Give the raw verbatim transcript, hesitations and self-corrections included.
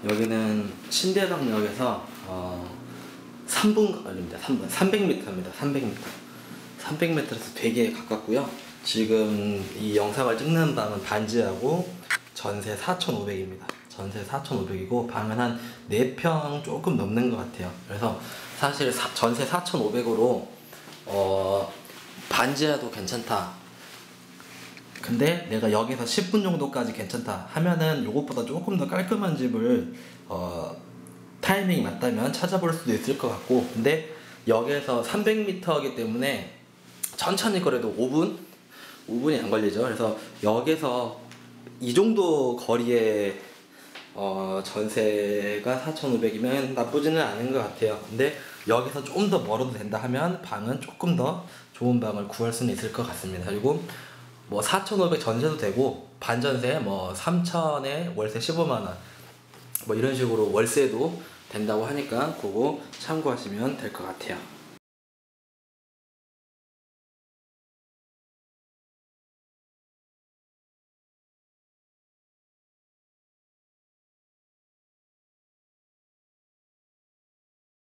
여기는 신대방역에서 어, 삼 분 걸립니다. 삼 분. 삼백 미터입니다. 삼백 미터. 삼백 미터에서 되게 가깝고요. 지금 이 영상을 찍는 방은 반지하고 전세 사천오백입니다. 전세 사천오백이고 방은 한 네 평 조금 넘는 것 같아요. 그래서 사실 사, 전세 사천오백으로 어, 반지하도 괜찮다. 근데 내가 여기서 십 분 정도까지 괜찮다 하면은 요것보다 조금 더 깔끔한 집을 어, 타이밍이 맞다면 찾아볼 수도 있을 것 같고, 근데 여기에서 삼백 미터이기 때문에 천천히 거래도 오 분? 오 분이 안 걸리죠. 그래서 여기서 이 정도 거리에 어, 전세가 사천오백이면 나쁘지는 않은 것 같아요. 근데 여기서 좀 더 멀어도 된다 하면 방은 조금 더 좋은 방을 구할 수는 있을 것 같습니다. 그리고 뭐 사천오백 전세도 되고 반전세 뭐 삼천에 월세 십오만 원 뭐 이런 식으로 월세도 된다고 하니까 그거 참고하시면 될 것 같아요.